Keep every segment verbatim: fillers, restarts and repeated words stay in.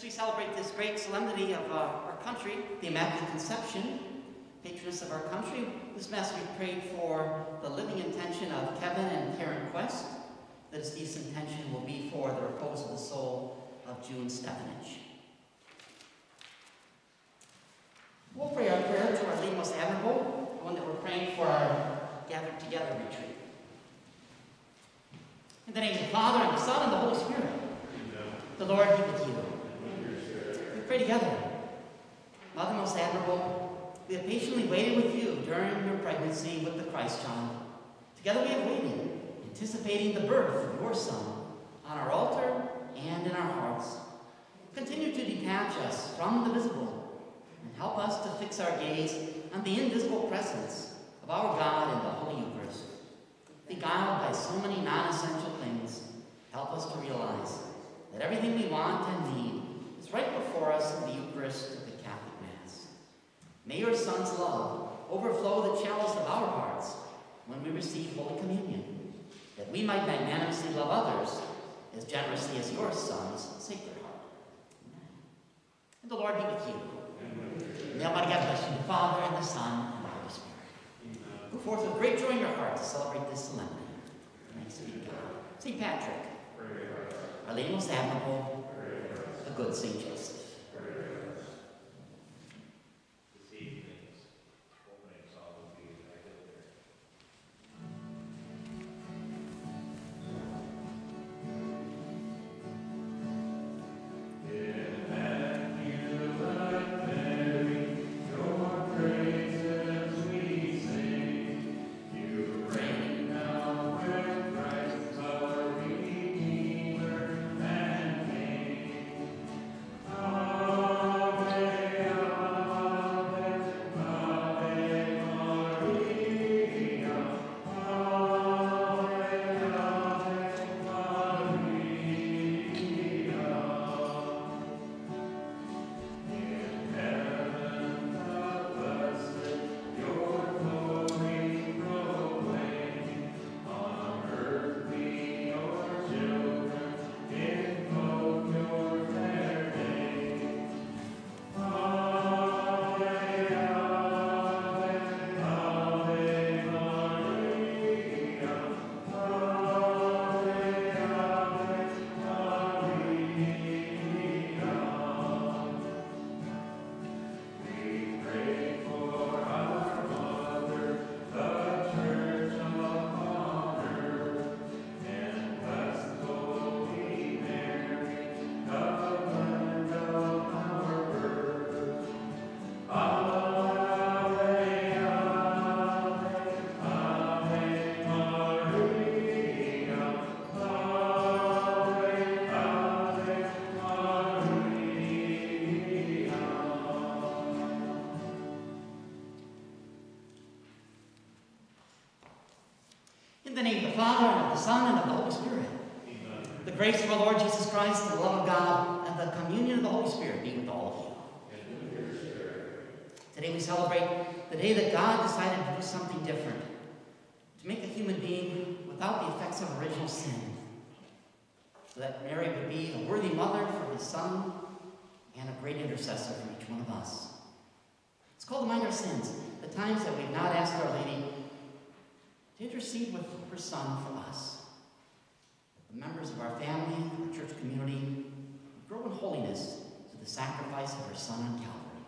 As we celebrate this great solemnity of uh, our country, the Immaculate Conception, patroness of our country, this Mass we prayed for the living intention of Kevin and Karen Quest, that his this intention will be for the repose of the soul of June Stefanich. We'll pray our prayer to our Lady Most Admirable, the one that we're praying for our Gathered Together retreat. In the name of the Father, and the Son, and the Holy Spirit, Amen. The Lord be with you. We pray together. Mother Most Admirable, we have patiently waited with you during your pregnancy with the Christ child. Together we have waited, anticipating the birth of your Son on our altar and in our hearts. Continue to detach us from the visible and help us to fix our gaze on the invisible presence of our God in the Holy Eucharist. Beguiled by so many non-essential things, help us to realize that everything we want and need is right before us in the Eucharist of the Catholic Mass. May your Son's love overflow the chalice of our hearts when we receive Holy Communion, that we might magnanimously love others as generously as your Son's Sacred Heart. Amen. And the Lord be with you. Amen. May Almighty God bless you, the Father, and the Son, and the Holy Spirit. Amen. Go forth with great joy in your heart to celebrate this solemnity. Thanks be to God. Saint Patrick, Our Lady Most Admirable, the good Saint Joseph. In the name of the Father, and of the Son, and of the Holy Spirit. Amen. The grace of our Lord Jesus Christ, and the love of God, and the communion of the Holy Spirit be with all of you. And with your spirit. Today we celebrate the day that God decided to do something different, to make a human being without the effects of original sin, so that Mary would be a worthy mother for his Son and a great intercessor for each one of us. It's called to mind our sins, the times that we've not asked Our Lady to intercede with her Son for us. The members of our family, our church community, grow in holiness through the sacrifice of her Son on Calvary.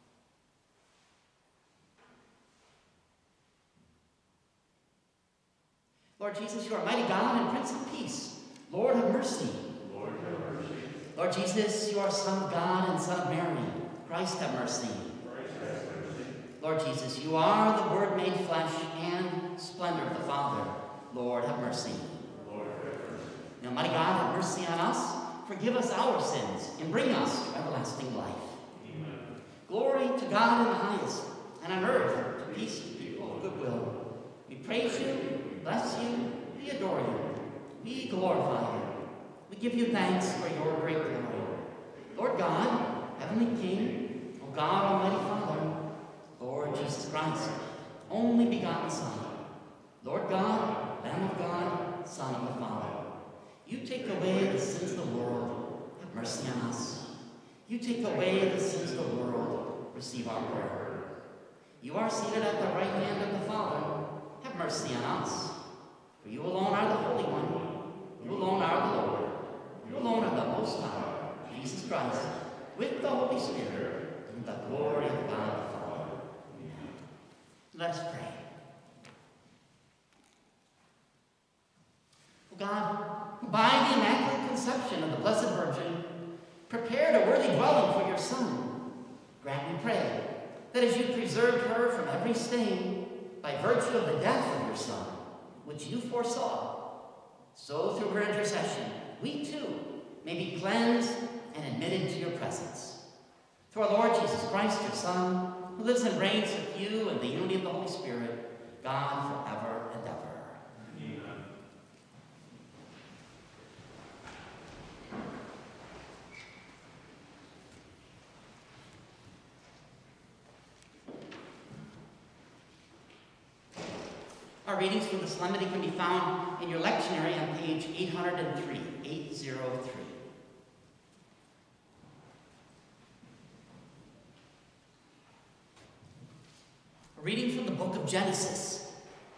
Lord Jesus, you are mighty God and Prince of Peace. Lord, have mercy. Lord, have mercy. Lord Jesus, you are Son of God and Son of Mary. Christ, have mercy. Christ, have mercy. Lord Jesus, you are the Word made flesh and splendor of the Father. Lord, have mercy. Lord, have mercy. May Almighty God have mercy on us, forgive us our sins, and bring us to everlasting life. Amen. Glory to God in the highest, and on earth to peace and people of goodwill. We praise you, we bless you, we adore you, we glorify you. We give you thanks for your great glory. Lord God, Heavenly King, O God, Almighty Father, Lord Jesus Christ, only begotten Son, Lord God, Lamb of God, Son of the Father, you take away the sins of the world. Have mercy on us. You take away the sins of the world. Receive our prayer. You are seated at the right hand of the Father. Have mercy on us. For you alone are the Holy One. You alone are the Lord. You alone are the Most High, Jesus Christ, with the Holy Spirit, in the glory of God the Father. Amen. Let us pray. O God, who by the Immaculate Conception of the Blessed Virgin prepared a worthy dwelling for your Son, grant, we pray, that as you preserved her from every stain by virtue of the death of your Son, which you foresaw, so through her intercession, we too may be cleansed and admitted to your presence. Through our Lord Jesus Christ, your Son, who lives and reigns with you in the unity of the Holy Spirit, God forever and ever. Amen. Our readings from the Solemnity can be found in your lectionary on page eight hundred three, eight oh three. A reading from the book of Genesis.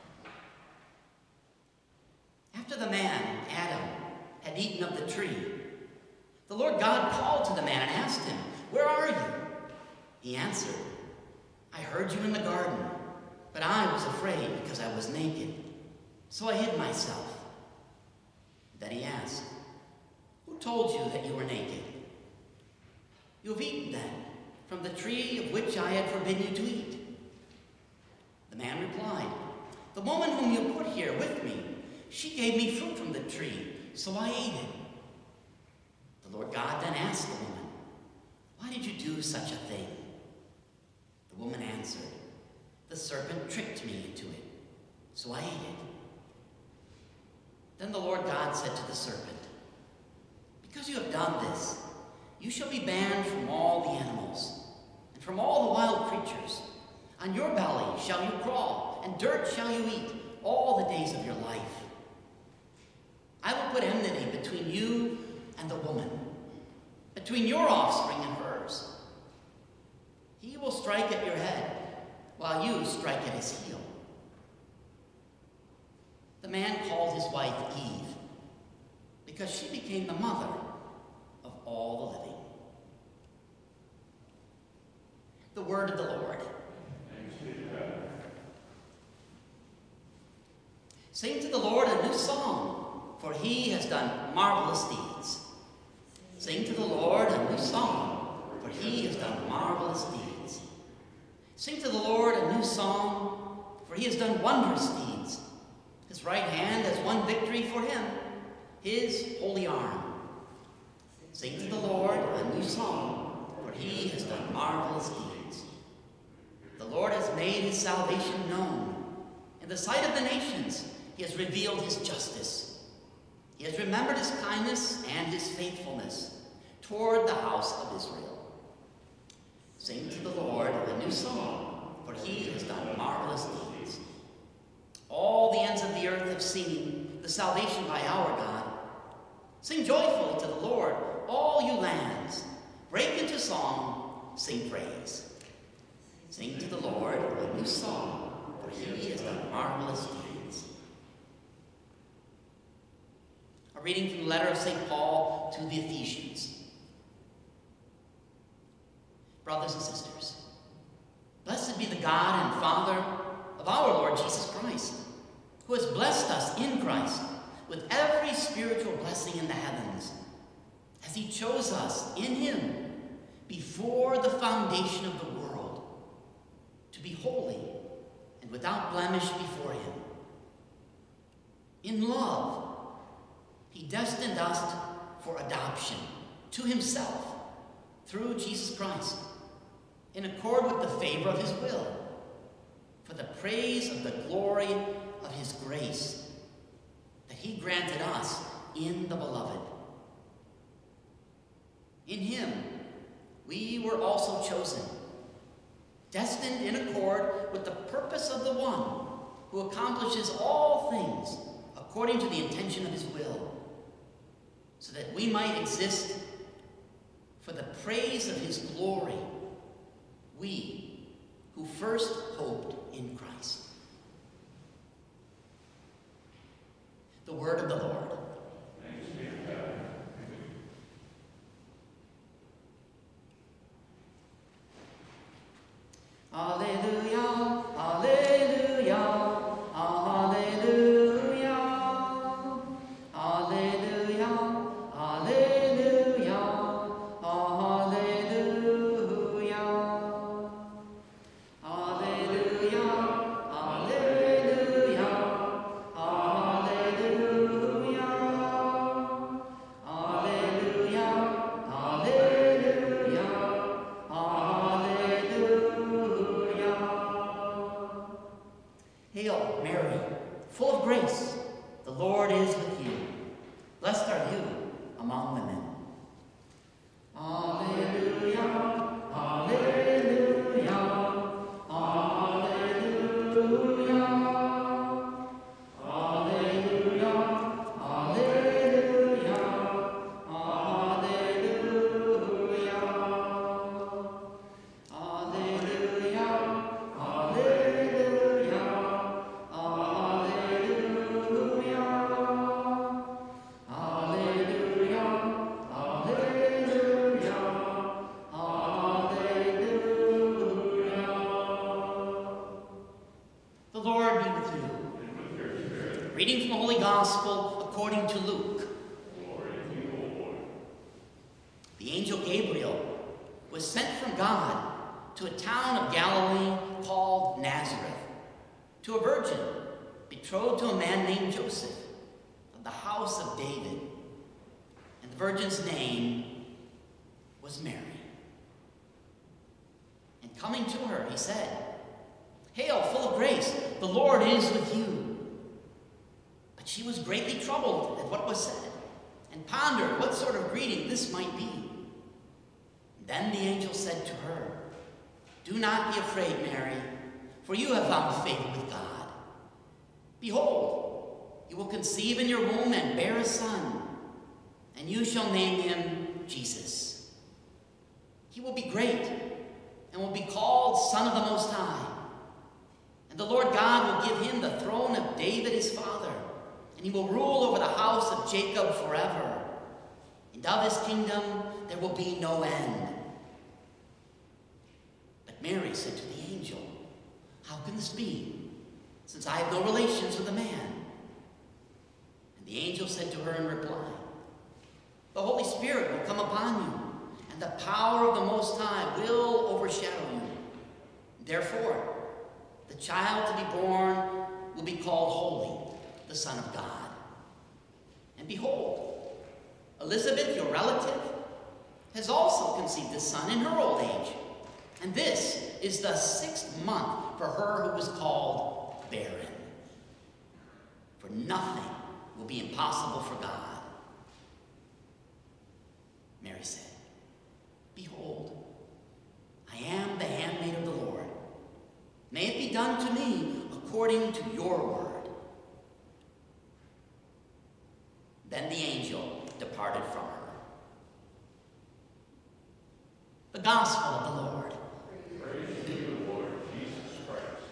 After the man, Adam, had eaten of the tree, the Lord God called to the man and asked him, "Where are you?" He answered, "I heard you in the garden, but I was afraid because I was naked, so I hid myself." Then he asked, "Who told you that you were naked? You have eaten then from the tree of which I had forbidden you to eat." The man replied, "The woman whom you put here with me, she gave me fruit from the tree, so I ate it." The Lord God then asked the woman, "Why did you do such a thing?" The woman answered, "The serpent tricked me into it, so I ate it." Then the Lord God said to the serpent, "Because you have done this, you shall be banned from all the animals and from all the wild creatures. On your belly shall you crawl, and dirt shall you eat all the days of your life. I will put enmity between you and the woman, between your offspring and hers. He will strike at your head, while you strike at his heel." The man called his wife Eve, because she became the mother of all the living. The word of the Lord. Thanks be to God. Sing to the Lord a new song, for he has done marvelous deeds. Sing to the Lord a new song, for he has done marvelous deeds. Sing to the Lord a new song, for he has done wondrous deeds. His right hand has won victory for him, his holy arm. Sing to the Lord a new song, for he has done marvelous deeds. The Lord has made his salvation known. In the sight of the nations, he has revealed his justice. He has remembered his kindness and his faithfulness toward the house of Israel. Sing to the Lord a new song, for he has done marvelous deeds. All the ends of the earth have seen the salvation by our God. Sing joyfully to the Lord, all you lands. Break into song, sing praise. Sing to the Lord a new song, for he has done marvelous deeds. A reading from the letter of Saint Paul to the Ephesians. Brothers and sisters, blessed be the God and Father of our Lord Jesus Christ, who has blessed us in Christ with every spiritual blessing in the heavens, as he chose us in him before the foundation of the world, to be holy and without blemish before him. In love, he destined us for adoption to himself through Jesus Christ, in accord with the favor of his will, for the praise of the glory of his grace that he granted us in the Beloved. In him we were also chosen, destined in accord with the purpose of the one who accomplishes all things according to the intention of his will, so that we might exist for the praise of his glory, we who first hoped in Christ. The word of the Lord. Thanks be to God. Alleluia, alleluia, alleluia, alleluia, alleluia, alleluia, alleluia, alleluia, alleluia, alleluia, alleluia, alleluia. Hail, Mary, full of grace, the Lord is with you. Blessed are you among women. Alleluia, alleluia, alleluia, alleluia, alleluia, alleluia, alleluia, alleluia, alleluia, alleluia, alleluia, alleluia. The Lord be with you. And with your spirit, Reading from the Holy Gospel according to Luke. glory to you, O Lord. The angel Gabriel was sent from God to a town of Galilee called Nazareth, to a virgin betrothed to a man named Joseph of the house of David. And the virgin's name was Mary. And coming to her, he said, "Hail, full of grace, the Lord is with you." But she was greatly troubled at what was said, and pondered what sort of greeting this might be. Then the angel said to her, "Do not be afraid, Mary, for you have found favor with God. Behold, you will conceive in your womb and bear a son, and you shall name him Jesus. He will be great and will be called Son of the Most High. And the Lord God will give him the throne of David his father, and he will rule over the house of Jacob forever. And of his kingdom there will be no end." But Mary said to the angel, "How can this be, since I have no relations with a man?" And the angel said to her in reply, "The Holy Spirit will come upon you, and the power of the Most High will overshadow you. Therefore, the child to be born will be called Holy, the Son of God. And behold, Elizabeth, your relative, has also conceived a son in her old age. And this is the sixth month for her who was called barren. For nothing will be impossible for God." Mary said, "Behold, I am the handmaid of the Lord. May it be done to me according to your word." Then the angel departed from her. The Gospel of the Lord. Praise to you, Lord Jesus Christ.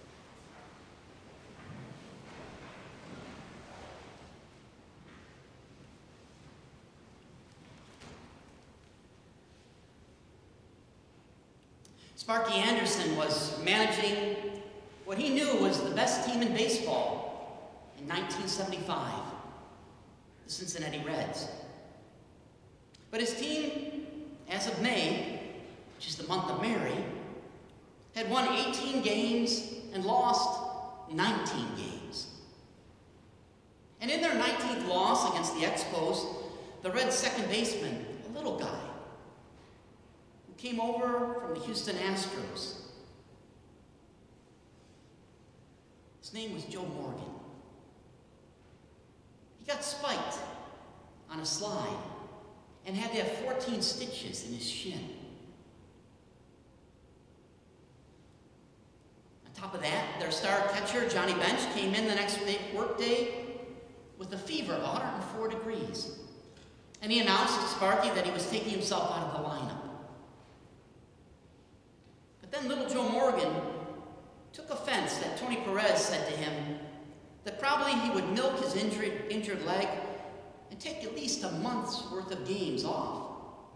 Sparky Anderson was managing what he knew was the best team in baseball in nineteen seventy-five, the Cincinnati Reds. But his team, as of May, which is the month of Mary, had won eighteen games and lost nineteen games. And in their nineteenth loss against the Expos, the Reds' second baseman, a little guy, who came over from the Houston Astros, his name was Joe Morgan. He got spiked on a slide and had to have fourteen stitches in his shin. On top of that, their star catcher, Johnny Bench, came in the next day, work day with a fever of one hundred four degrees And he announced to Sparky that he was taking himself out of the lineup. But then little Joe Morgan took offense that Tony Perez said to him that probably he would milk his injured, injured leg and take at least a month's worth of games off.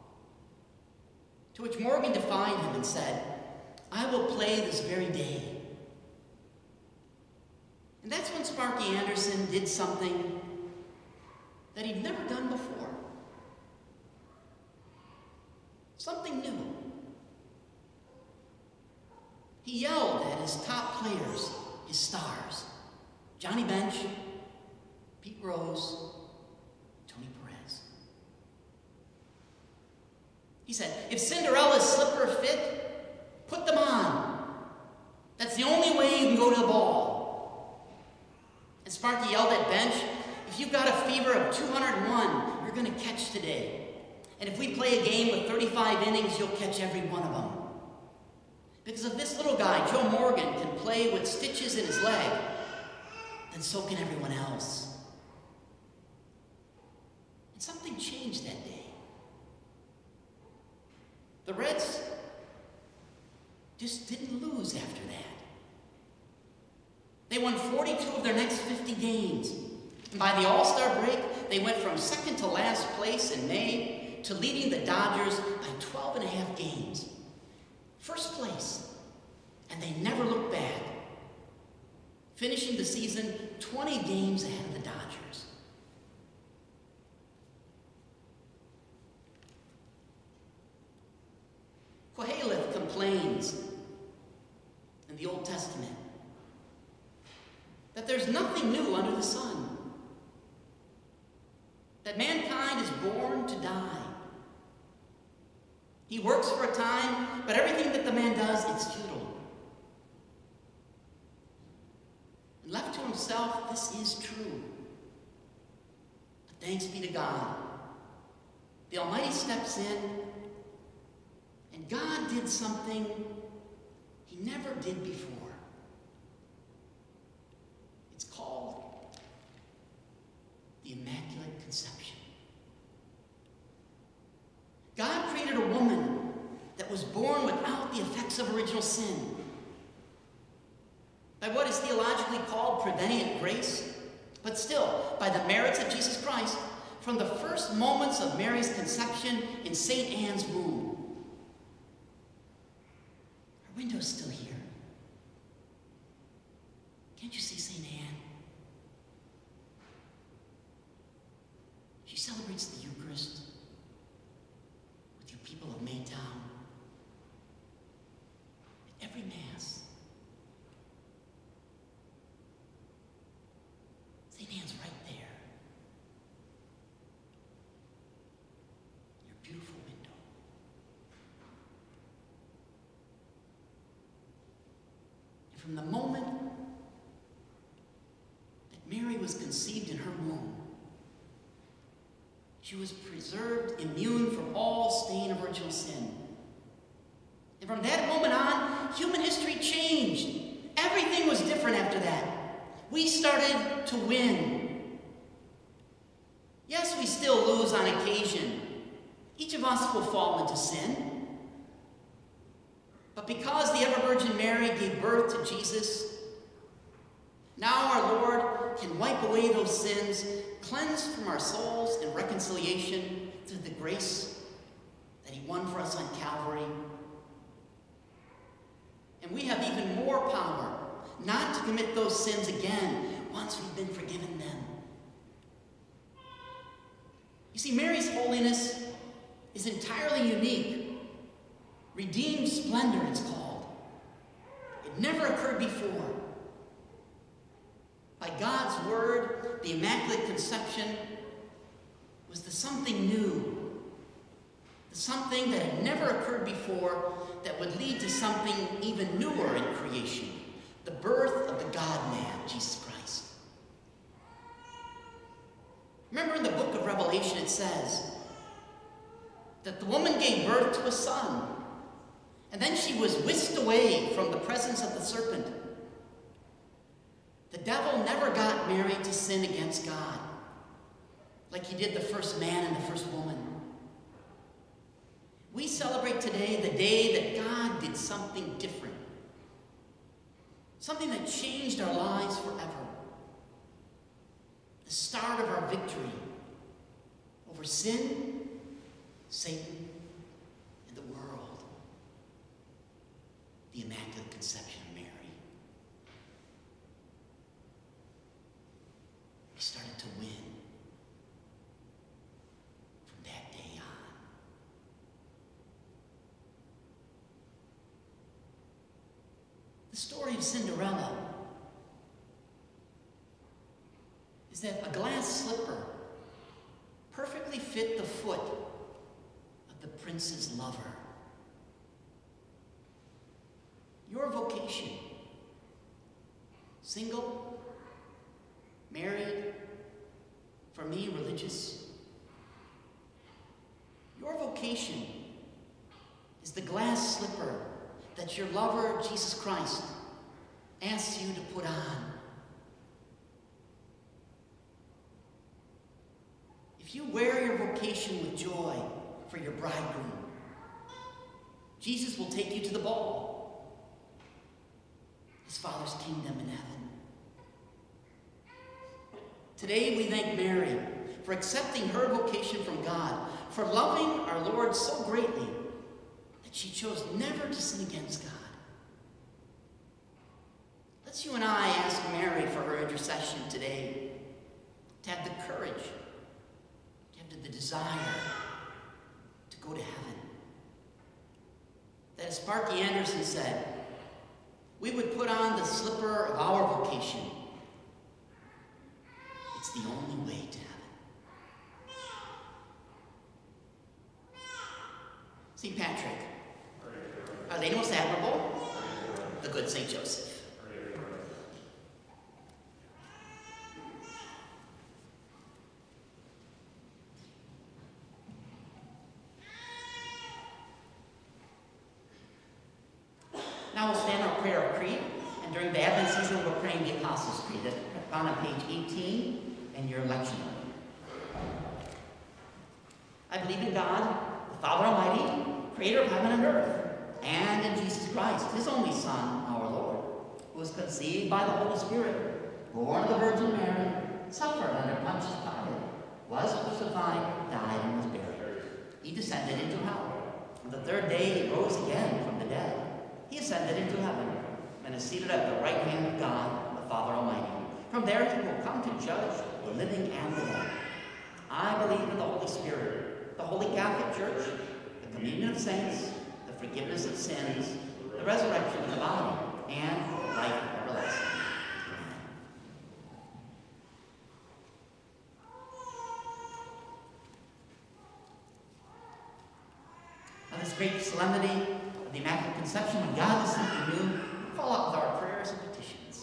To which Morgan defied him and said, "I will play this very day." And that's when Sparky Anderson did something that he'd never done before. Something new. He yelled at his top players, his stars, Johnny Bench, Pete Rose, Tony Perez. He said, "If Cinderella's slipper fit, put them on. That's the only way you can go to the ball." And Sparky yelled at Bench, "If you've got a fever of two hundred one, you're going to catch today. And if we play a game with thirty-five innings, you'll catch every one of them. Because if this little guy, Joe Morgan, can play with stitches in his leg, then so can everyone else." And something changed that day. The Reds just didn't lose after that. They won forty-two of their next fifty games. And by the All-Star break, they went from second to last place in May to leading the Dodgers by twelve and a half games. First place. And they never looked back, finishing the season twenty games ahead of the Dodgers. Koheleth complains in the Old Testament that there's nothing new under the sun, that mankind is born to die. He works for a time, but everything that the man does, it's futile. And left to himself, this is true. But thanks be to God. The Almighty steps in, and God did something he never did before. It's called the Immaculate Conception. God created a woman that was born without the effects of original sin. By what is theologically called prevenient grace, but still, by the merits of Jesus Christ, from the first moments of Mary's conception in Saint Anne's womb. Her window's still here. Can't you see Saint Anne? She celebrates the Eucharist with you people of Maytown. At every Mass. Saint Anne's right there. Your beautiful window. And from the moment that Mary was conceived in her womb, she was preserved immune from all stain of original sin. And from that moment on, human history changed. Everything was different after that. We started to win. Yes, we still lose on occasion. Each of us will fall into sin. But because the ever-Virgin Mary gave birth to Jesus, now our Lord can wipe away those sins, cleansed from our souls in reconciliation through the grace that he won for us on Calvary. And we have even more power not to commit those sins again once we've been forgiven them. You see, Mary's holiness is entirely unique. Redeemed splendor, it's called. It never occurred before. By God's word, the Immaculate Conception was the something new, the something that had never occurred before that would lead to something even newer in creation, the birth of the God-man, Jesus Christ. Remember in the book of Revelation it says that the woman gave birth to a son, and then she was whisked away from the presence of the serpent. The devil never got Mary to sin against God. like he did the first man and the first woman. We celebrate today the day that God did something different. Something that changed our lives forever. The start of our victory over sin, Satan, and the world. The Immaculate Conception of Mary. We started to win from that day on. The story of Cinderella is that a glass slipper perfectly fit the foot of the prince's lover. Your vocation, single, married, for me, religious. Your vocation is the glass slipper that your lover, Jesus Christ, asks you to put on. If you wear your vocation with joy for your bridegroom, Jesus will take you to the ball, his Father's kingdom in heaven. Today we thank Mary for accepting her vocation from God, for loving our Lord so greatly that she chose never to sin against God. Let's you and I ask Mary for her intercession today, to have the courage, to have the desire to go to heaven. That as Sparky Anderson said, we would put on the slipper of our vocation. It's the only way to heaven. Saint Patrick, Our Lady Most Admirable, the good Saint Joseph. Now we'll stand our prayer of creed, and during the Advent season we're praying the Apostles' Creed. That's found on page eighteen in your lectionary. I believe in God, the Father Almighty, creator of heaven and earth, and in Jesus Christ, his only Son, our Lord, who was conceived by the Holy Spirit, born of the Virgin Mary, suffered under Pontius Pilate, was crucified, died, and was buried. He descended into hell. On the third day he rose again from the dead. He ascended into heaven and is seated at the right hand of God, the Father Almighty. From there he will come to judge the living and the dead. I believe in the Holy Spirit, the Holy Catholic Church, the communion of saints, the forgiveness of sins, the resurrection of the body, and life everlasting. On this great solemnity of the Immaculate Conception, when God is something new, we call out with our prayers and petitions.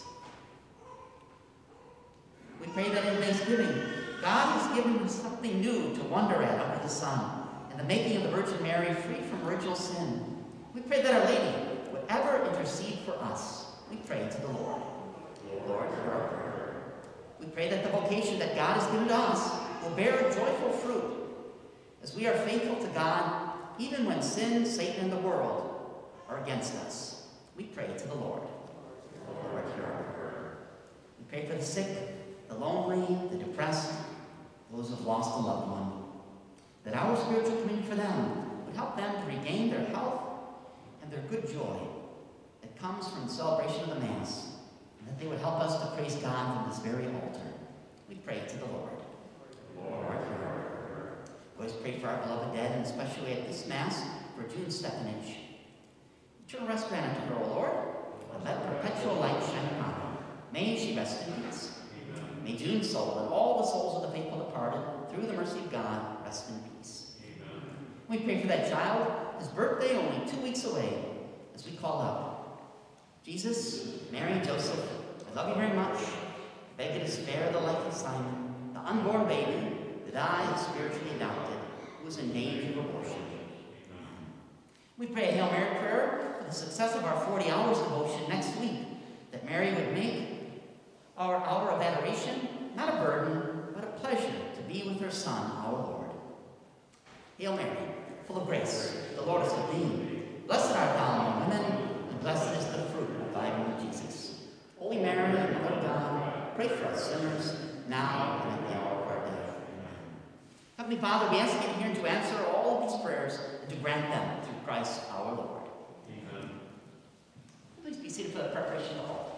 We pray that in Thanksgiving, God has given us something new to wonder at under the sun, and the making of the Virgin Mary free from original sin. We pray that Our Lady would ever intercede for us. We pray to the Lord. Lord, hear our prayer. We pray that the vocation that God has given to us will bear joyful fruit, as we are faithful to God, even when sin, Satan, and the world are against us. We pray to the Lord. Lord, hear our prayer. We pray for the sick, the lonely, the depressed, those who have lost a loved one, that our spiritual communion for them would help them to regain their health and their good joy that comes from the celebration of the Mass, and that they would help us to praise God from this very altar. We pray to the Lord. Lord, hear our prayer. We always pray for our beloved dead, and especially at this Mass for June Stefanich. Eternal rest grant to her, O Lord, and let perpetual light shine upon her. May she rest in peace. May June's soul and all the souls of the faithful departed, through the mercy of God, rest in peace. Amen. We pray for that child, his birthday only two weeks away, as we call out. Jesus, Mary, and Joseph, I love you very much. I beg you to spare the life of Simon, the unborn baby that I have spiritually adopted, who is in danger of abortion. Amen. We pray a Hail Mary prayer for the success of our forty hours devotion next week, that Mary would make our hour of adoration not a burden, but a pleasure to be with her Son, our Lord. Hail Mary, full of grace, the Lord is with thee. Blessed art thou among women, and blessed is the fruit of thy womb, Jesus. Holy Mary, Mother of God, pray for us sinners, now and at the hour of our death. Amen. Heavenly Father, we ask you to hear and to answer all of these prayers and to grant them through Christ our Lord. Amen. Please be seated for the preparation of the hall.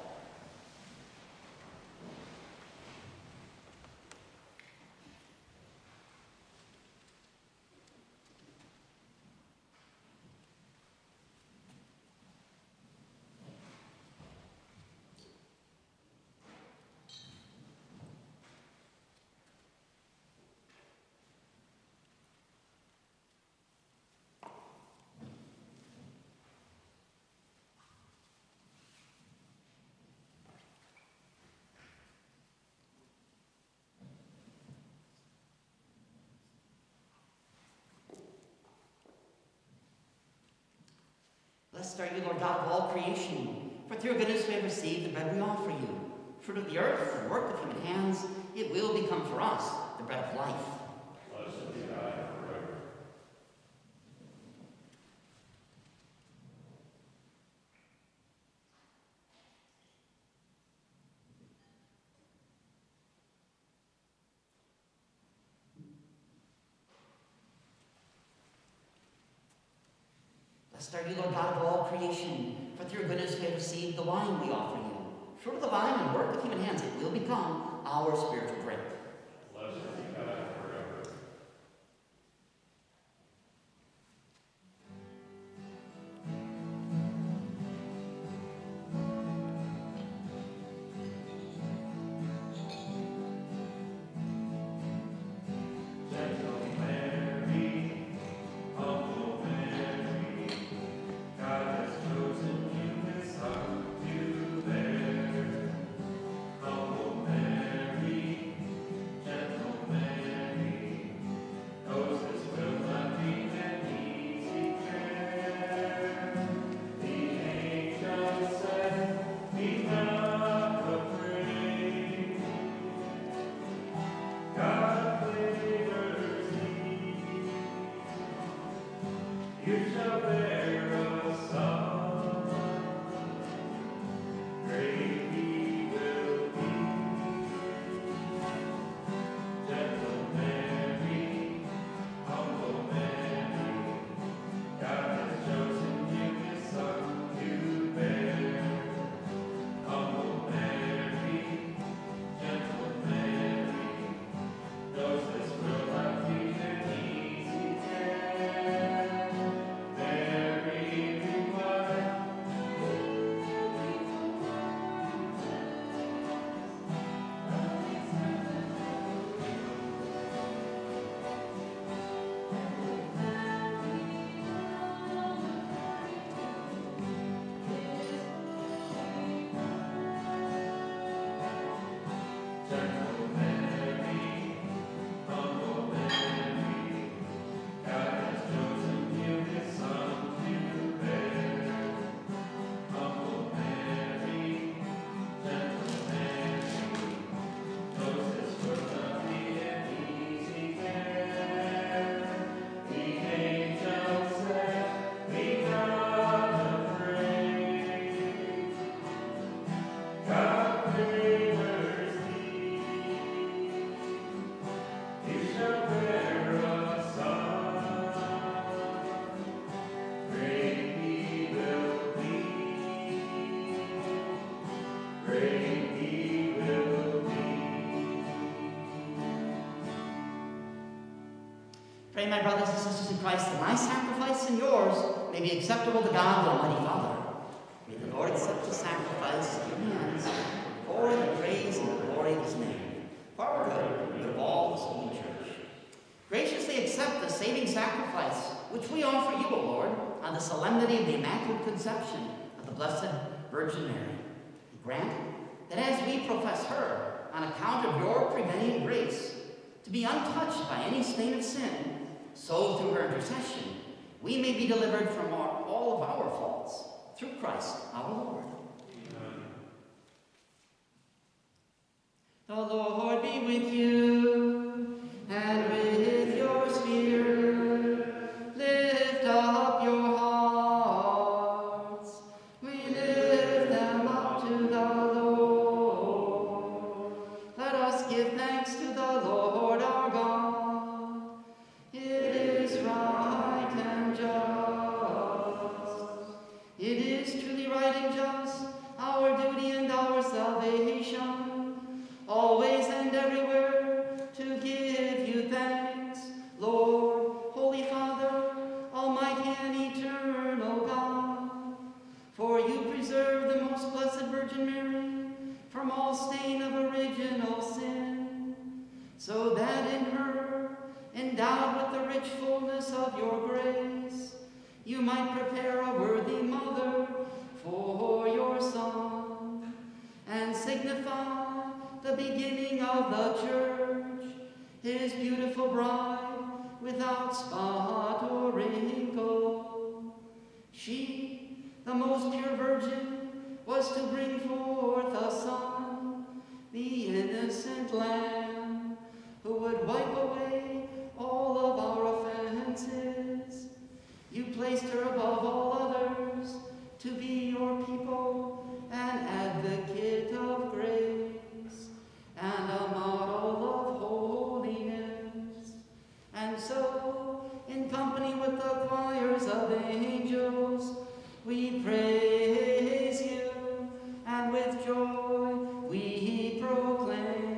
Blessed are you, Lord God of all creation, for through your goodness we have received the bread we offer you. Fruit of the earth, the work of human hands, it will become for us the bread of life. Blessed be God forever. Blessed are you, Lord God of all creation, for through your goodness we have received the wine we offer you. Fruit of the vine and work of human hands, it will become our spiritual drink. Blessed be God forever. Pray, my brothers and sisters in Christ, that my sacrifice and yours may be acceptable to God, the Almighty Father. May the Lord accept the sacrifice in your hands for the praise and the glory of his name, for our good and good of all his holy church. Graciously accept the saving sacrifice which we offer you, O Lord, on the solemnity of the Immaculate Conception of the Blessed Virgin Mary. And grant that as we profess her, on account of your prevenient grace, to be untouched by any stain of sin, so through her intercession, we may be delivered from our, all of our faults, through Christ our Lord. Amen. The Lord be with you. fullness of your grace, you might prepare a worthy mother for your Son, and signify the beginning of the church, his beautiful bride, without spot or wrinkle. She, the most pure virgin, was to bring forth a Son, the innocent Lamb, who would wipe away all of our offenses. You placed her above all others to be your people, an advocate of grace, and a model of holiness. And so, in company with the choirs of angels, we praise you, and with joy we proclaim.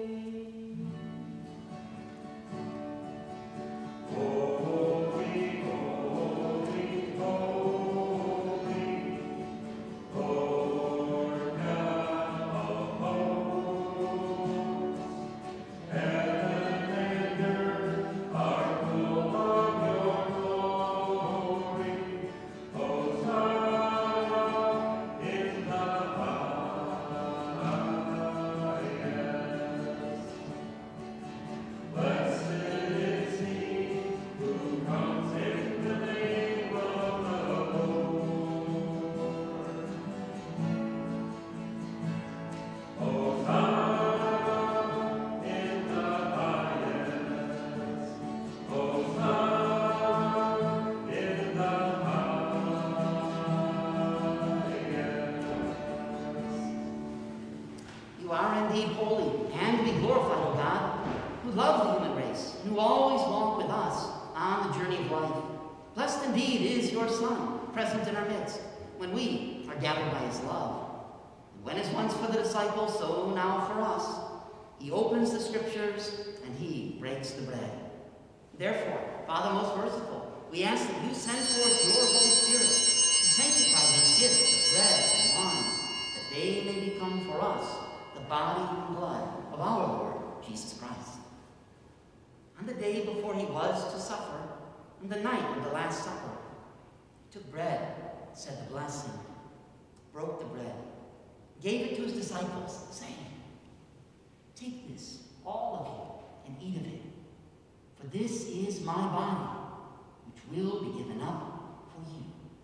Holy, holy, holy, Lord God of hosts. Heaven and earth are full of your glory. Hosanna in the highest. Blessed is he who comes in the name of the Lord. Hosanna in the highest. Hosanna in the highest. You are indeed holy, and be glorified, O God, who love the human race, and who always walk with us on the journey of life. Blessed indeed is your Son, present in our midst, when we are gathered by his love. And when as once for the disciples, so now for us, he opens the scriptures, and he breaks the bread. Therefore, Father most merciful, we ask that you send forth your Holy Spirit to sanctify these gifts of bread and wine, that they may become for us the body and blood of our Lord Jesus Christ. On the day before he was to suffer, on the night of the Last Supper, he took bread, said the blessing, broke the bread, gave it to his disciples, saying, "Take this, all of you, and eat of it, for this is my body, which will be given up for you."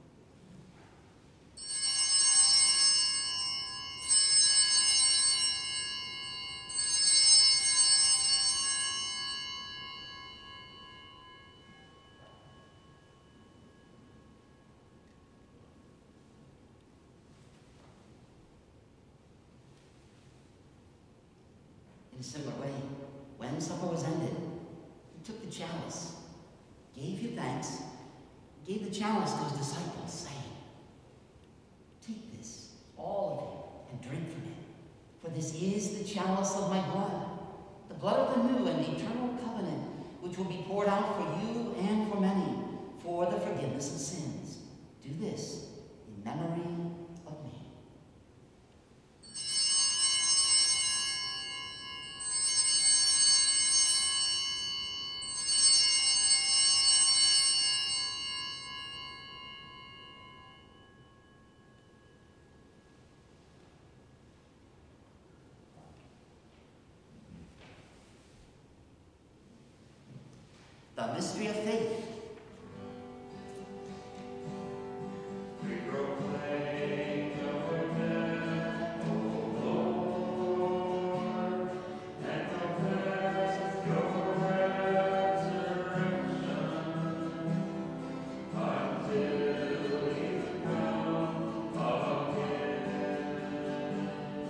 In a similar way, when supper was ended, he took the chalice, gave you thanks, gave the chalice to his disciples, saying, "Take this, all of you, and drink from it, for this is the chalice of my blood, the blood of the new and eternal covenant, which will be poured out for you and for many, for the forgiveness of sins. Do this in memory of me." The mystery of faith. We proclaim your death, O Lord, and confess your resurrection until you come again.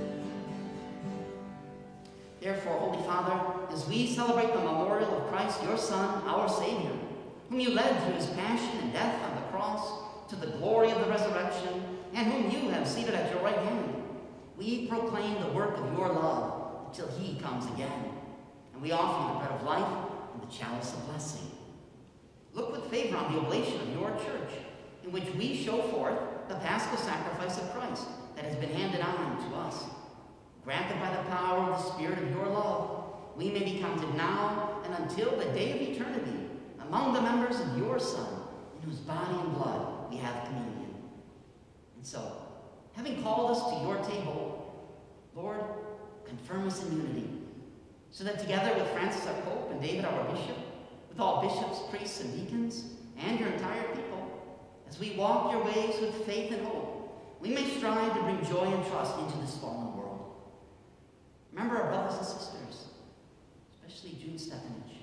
Therefore, Holy Father, as we celebrate the memorial of Christ, your Son, our Savior, whom you led through his passion and death on the cross to the glory of the resurrection, and whom you have seated at your right hand, we proclaim the work of your love until he comes again. And we offer you the bread of life and the chalice of blessing. Look with favor on the oblation of your church, in which we show forth the paschal sacrifice of Christ that has been handed on to us. Granted by the power of the Spirit of your love, we may be counted now and until the day of eternity among the members of your Son, in whose body and blood we have communion. And so, having called us to your table, Lord, confirm us in unity, so that together with Francis our Pope and David our Bishop, with all bishops, priests, and deacons, and your entire people, as we walk your ways with faith and hope, we may strive to bring joy and trust into this fallen world. Remember our brothers and sisters, especially June Stefanich.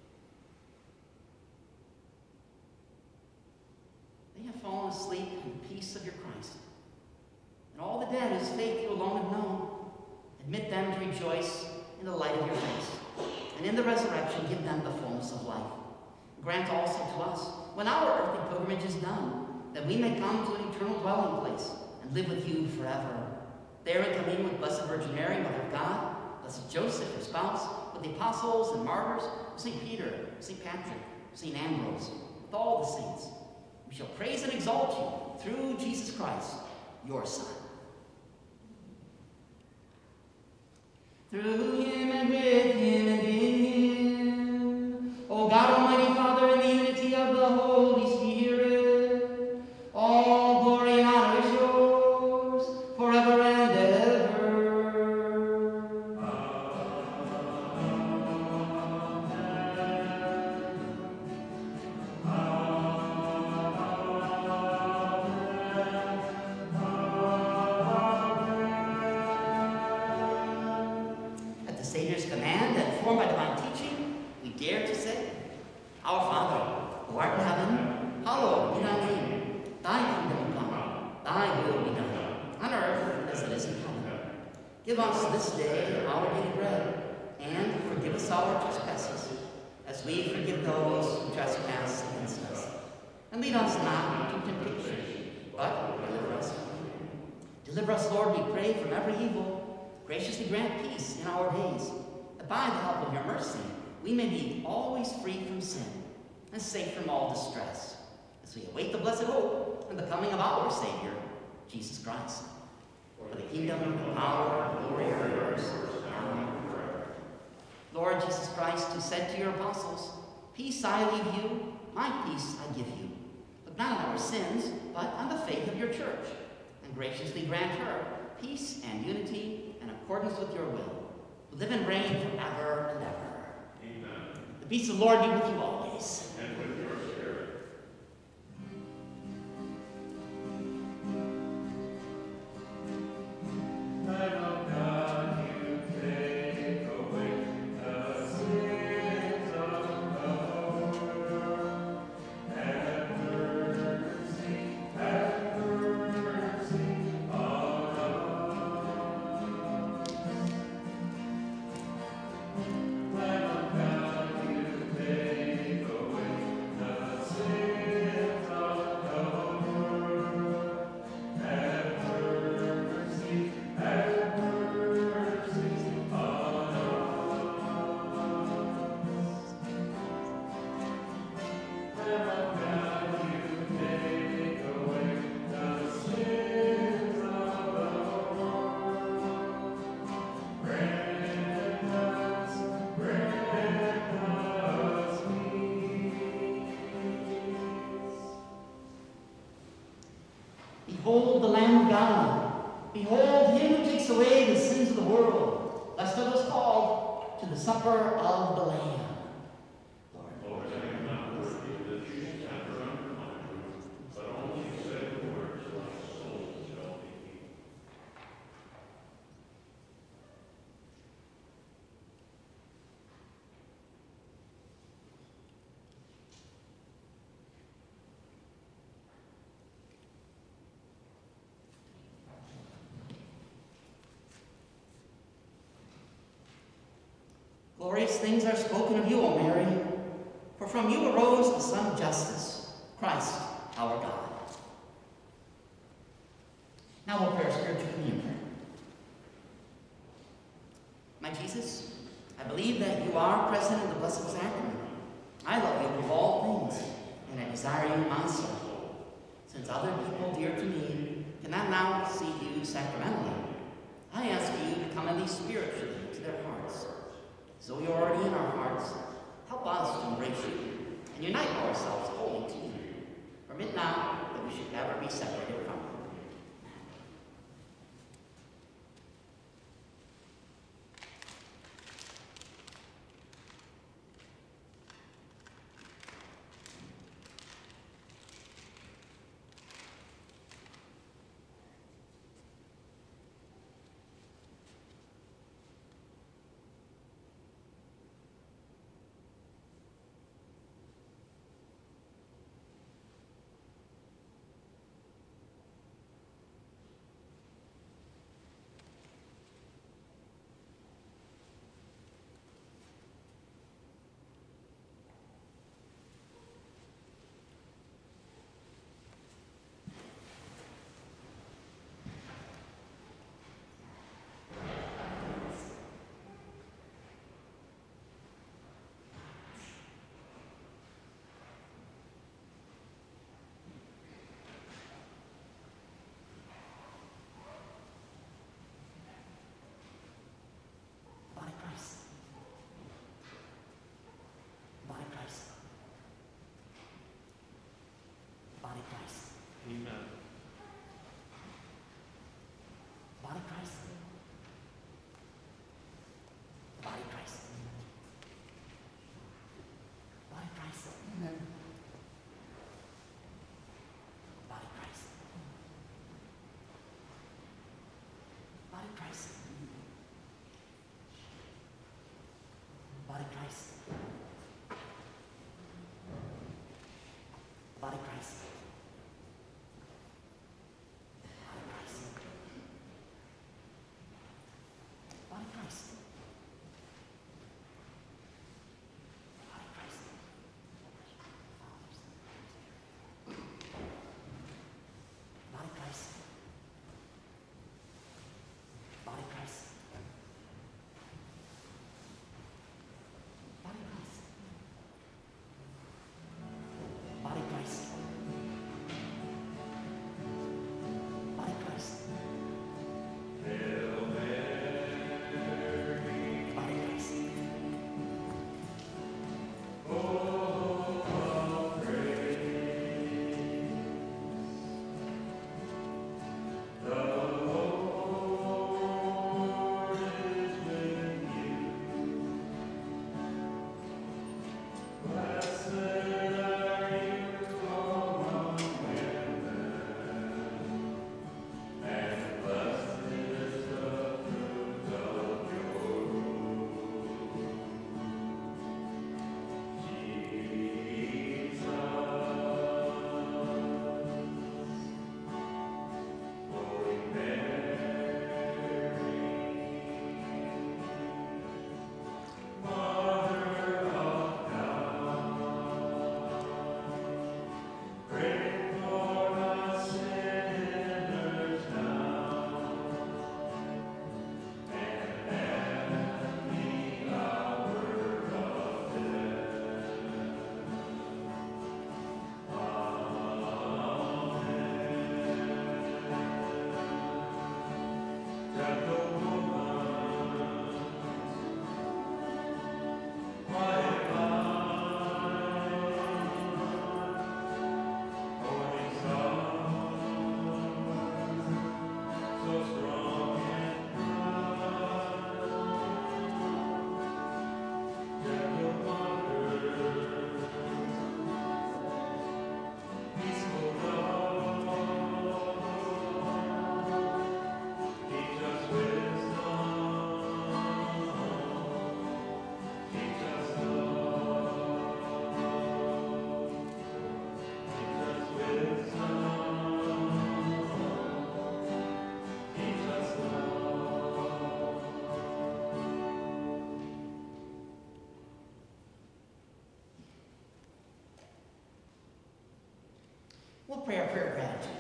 They have fallen asleep in the peace of your Christ. And all the dead whose faith you alone have known, admit them to rejoice in the light of your face. And in the resurrection, give them the fullness of life. Grant also to us, when our earthly pilgrimage is done, that we may come to an eternal dwelling place and live with you forever. There in communion with Blessed Virgin Mary, Mother of God, Blessed Joseph, her spouse, with the apostles and martyrs, Saint Peter, Saint Patrick, Saint Ambrose, with all the saints, we shall praise and exalt you through Jesus Christ, your Son. Through him and with him and in him, O God, Almighty Father, in the unity of the Holy Spirit, all glory and honor is yours forever and ever. At the Savior's command and formed by divine teaching, we dare to say, Our Father, who art in heaven, hallowed be thy name. Thy kingdom come, thy will be done, on earth as it is in heaven. Give us this day our daily bread, and forgive us our trespasses, as we forgive those who trespass against us. And lead us not into temptation, but deliver us from evil. Deliver us, Lord, we pray, from every evil. Graciously grant peace in our days, that by the help of your mercy we may be always free from sin and safe from all distress, as we await the blessed hope and the coming of our Savior, Jesus Christ. For the kingdom, the power, and glory are yours, now and forever. Lord Jesus Christ, who said to your apostles, Peace I leave you, my peace I give you. Look not on our sins, but on the faith of your church, and graciously grant her peace and unity in accordance with your will, who live and reign forever and ever. Amen. The peace of the Lord be with you always. And with your spirit. Light of God, you take away the sins of the world. Have mercy, have mercy on us. Light of God, you take away the sins of the world. Have mercy, have mercy on us. Lamb of God, you take away the sins of the world. Grant us, grant us peace. Behold the Lamb of God. Behold him who takes away the sins of the world. Blessed are those called to the supper of the Lamb. Lord, Lord, I am not worthy that you should enter under my roof, but only say the words, my soul shall be healed. glorious things are spoken of you, O Mary, for from you arose the Son of Justice, Christ our God. Now we'll pray our spiritual communion prayer. My Jesus, I believe that you are present in the Blessed Sacrament. I love you above all things, and I desire you in my soul. Since other people dear to me cannot now see you sacramentally, I ask you to come at least spiritually to their hearts. So you're already in our hearts, help us to embrace you and unite ourselves wholly to you. Permit now that we should never be separated from you. Amen. Body Christ. Body Christ. Body Christ. Amen. Body Christ. Body Christ. Body Christ. Body Christ. We'll pray our prayer of gratitude.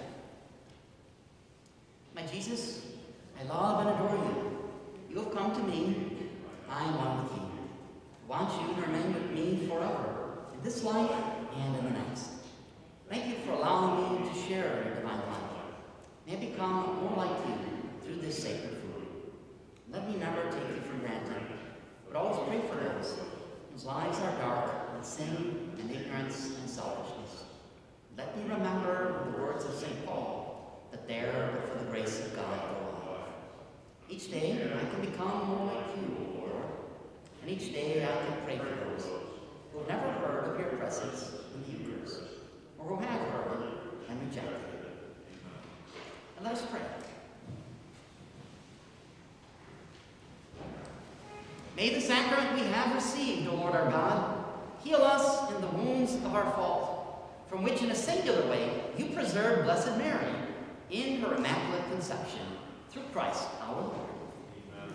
My Jesus, I love and adore you. You have come to me. I am one with you. I want you to remain with me forever, in this life and in the next. Thank you for allowing me to share your divine life. May I become more like you through this sacred food. Let me never take you for granted, but always pray for those whose lives are dark with sin and ignorance May the sacrament we have received, O Lord our God, heal us in the wounds of our fault, from which in a singular way you preserve Blessed Mary in her Immaculate Conception, through Christ our Lord. Amen.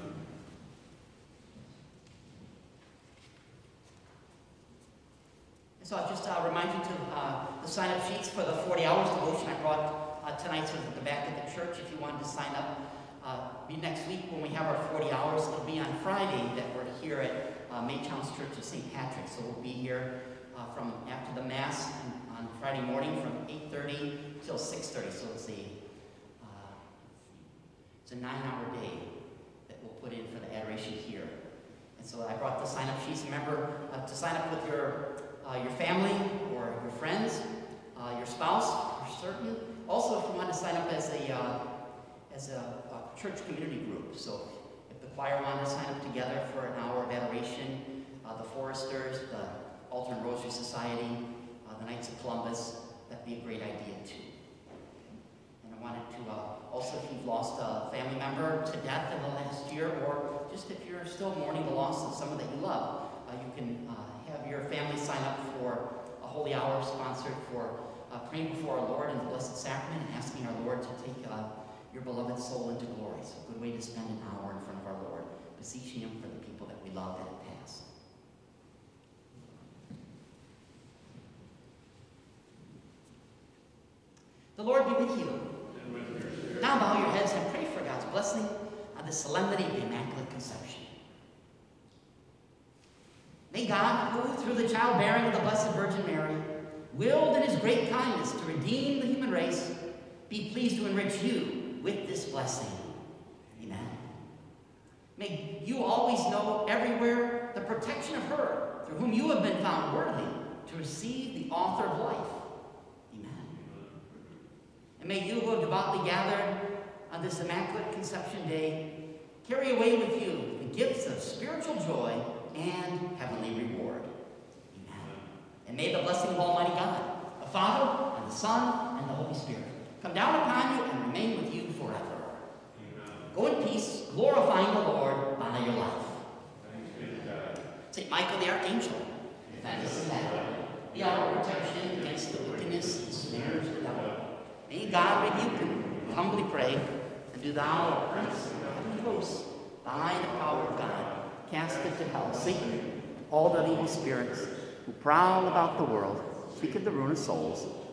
And so I'll just uh, remind you to uh, the sign-up sheets for the forty hours devotion I brought uh, tonight to the back of the church if you wanted to sign up. Uh, be next week when we have our forty hours. It'll be on Friday that we're here at uh, Maytown's Church of Saint Patrick. So we'll be here uh, from after the Mass on, on Friday morning from eight thirty till six thirty. So it's a, uh, it's a nine-hour day that we'll put in for the adoration here. And so I brought the sign-up sheets. Remember uh, to sign up with your, uh, your family or your friends, uh, your spouse, for certain. Also, if you want to sign up as a uh, as a, a church community group. So if the choir wanted to sign up together for an hour of adoration, uh, the Foresters, the Altar and Rosary Society, uh, the Knights of Columbus, that'd be a great idea too. And I wanted to uh, also, if you've lost a family member to death in the last year, or just if you're still mourning the loss of someone that you love, uh, you can uh, have your family sign up for a holy hour sponsored for uh, praying before our Lord in the Blessed Sacrament and asking our Lord to take uh, your beloved soul into glory. So a good way to spend an hour in front of our Lord, beseeching Him for the people that we love that have passed. The Lord be with you. And with your spirit. Now bow your heads and pray for God's blessing on the Solemnity of the Immaculate Conception. May God, who through the childbearing of the Blessed Virgin Mary, willed in His great kindness to redeem the human race, be pleased to enrich you with this blessing. Amen. May you always know everywhere the protection of her, through whom you have been found worthy to receive the author of life. Amen. And may you who have devoutly gathered on this Immaculate Conception Day carry away with you the gifts of spiritual joy and heavenly reward. Amen. And may the blessing of Almighty God, the Father, and the Son, and the Holy Spirit come down upon you and remain with you forever. Amen. Go in peace, glorifying the Lord by your life. Thanks be to God. Saint Michael the Archangel, defend us in battle. Be our protection against the wickedness and snares of the devil. May God rebuke him, we humbly pray. And do thou, O Prince of heavenly hosts, by the power of God, cast into hell Satan, all the evil spirits who prowl about the world, seeking the ruin of souls.